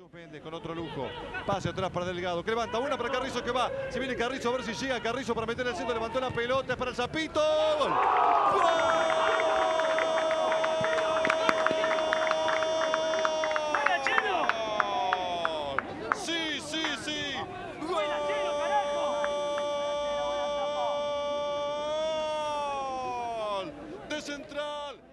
Suspende con otro lujo. Pase atrás para Delgado. Que levanta una para Carrizo que va. Se viene Carrizo a ver si llega. Carrizo para meter el centro. Levantó la pelota. Es para el Zapito. ¡Gol! ¡Gol! ¡Sí, sí, sí! ¡Gol! De Central.